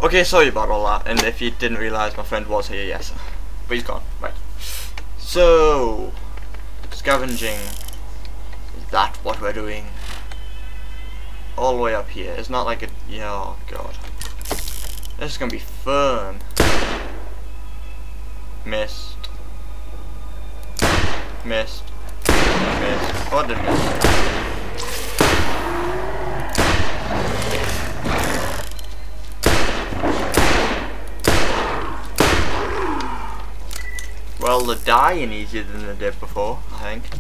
Okay, sorry about all that, and if you didn't realise, my friend was here, yes. But he's gone, right. So, scavenging. Is that what we're doing? All the way up here. It's not like a... yeah, oh god. This is gonna be fun. Missed. Missed. Missed. Oh, I didn't miss. Well, they're dying easier than they did before, I think.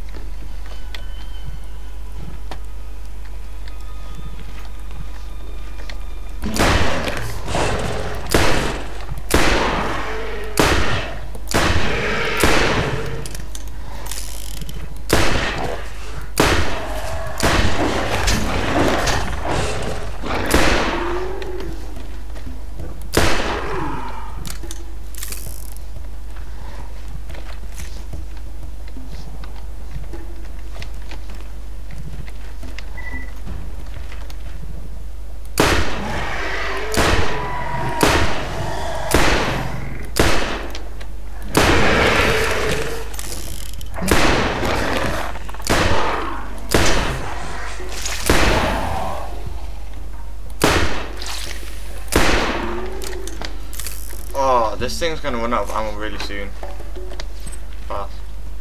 This thing's gonna run out of ammo really soon. Fast.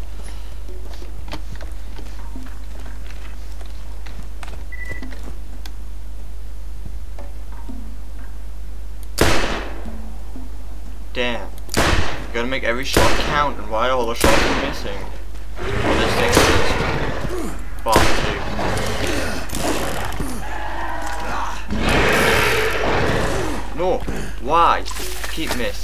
Damn. Gotta make every shot count, and why are all the shots missing? Well, this thing is fast too. No, why? Keep miss.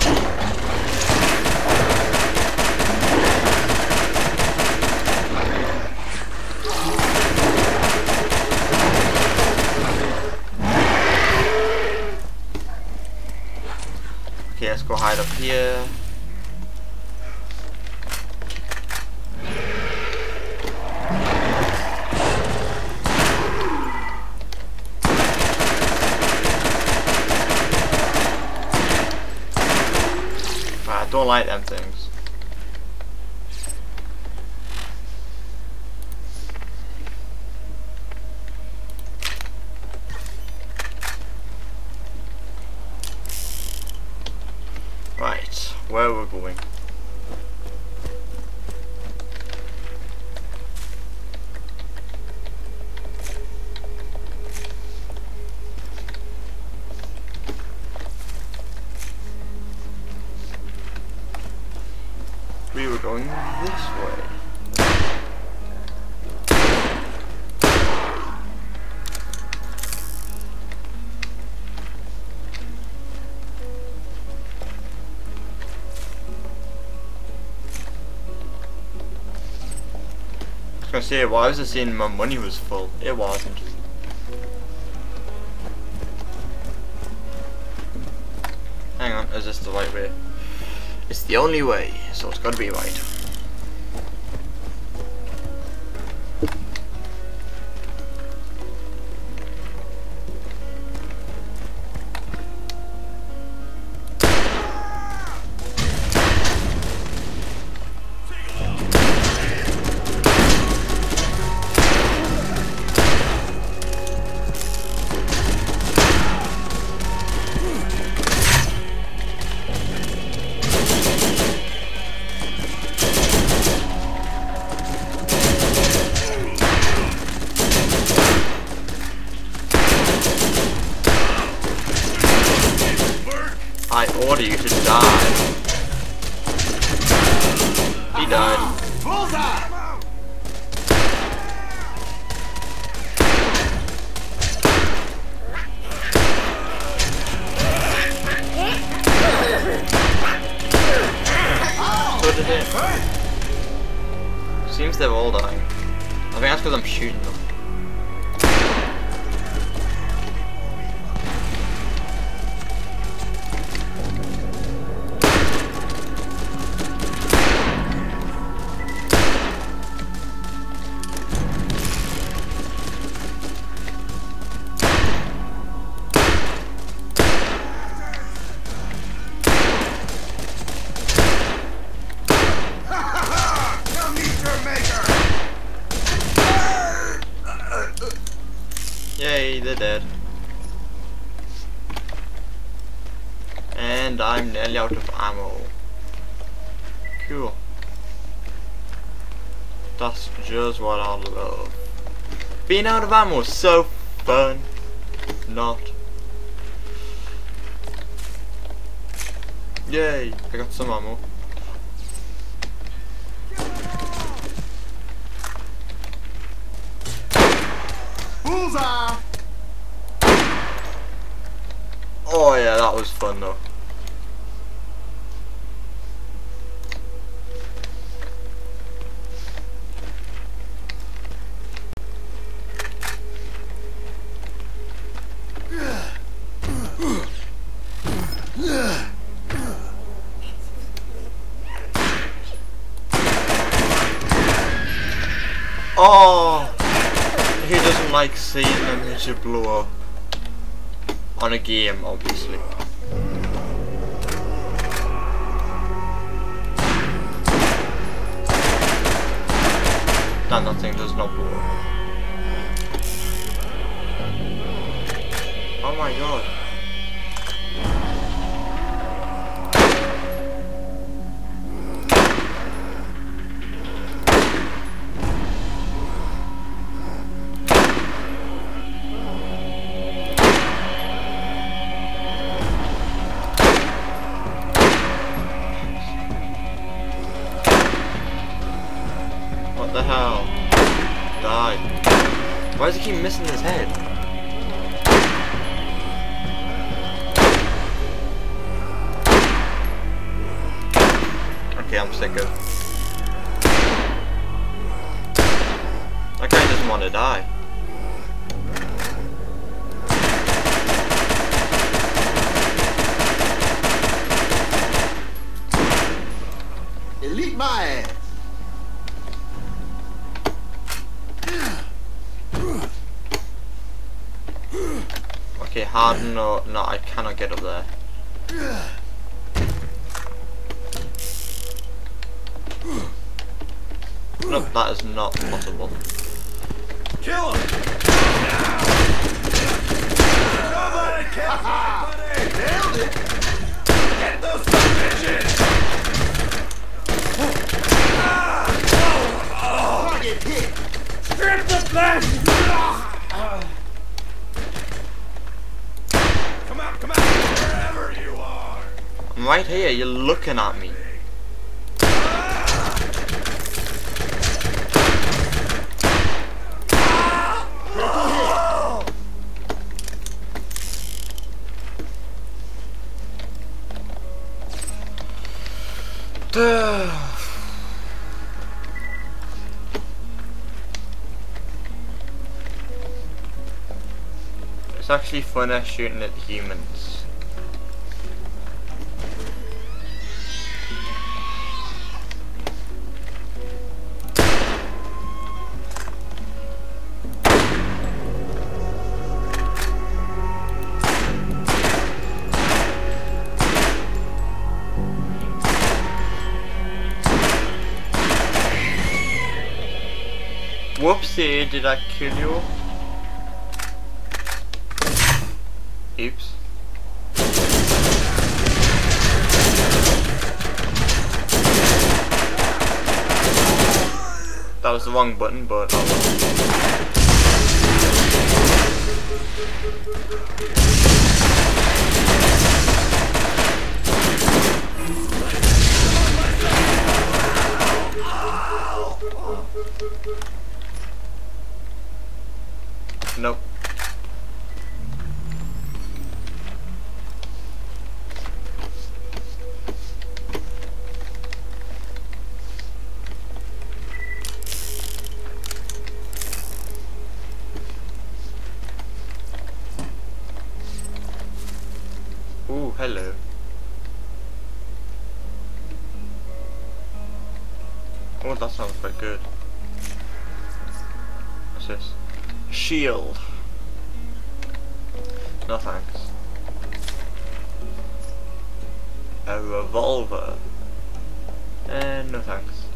Okay, let's go hide up here. I don't like them things. Right, where we're going. We were going this way. I was gonna say, why was I saying my money was full? It wasn't. Hang on, is this the right way? It's the only way, so it's gotta be right. I order you to die. He died. So did it. Seems they're all dying. I think that's because I'm shooting them. they're dead. And I'm nearly out of ammo. Cool. That's just what I love. Being out of ammo is so fun. Not. Yay, I got some ammo. Bullseye! Oh yeah, that was fun though. Oh, he doesn't like seeing them to blow up on a game, obviously. That thing does not blow up. Oh my god. What the hell? Die. Why does he keep missing his head? Okay, I'm sick of. That guy doesn't want to die. Elite my ass! Okay, hard no, I cannot get up there. Nope, that is not possible. Kill him! Nobody kills my buddy! Nailed it! Get those bitches! Target hit! Strip the flesh! Come out, wherever you are! I'm right here, you're looking at me. It's actually funner shooting at the humans. Whoopsie, did I kill you? Oops. That was the wrong button, but oh well. Nope. Ooh, hello. Oh, that sounds quite good. What's this? Shield. No thanks. A revolver. No thanks.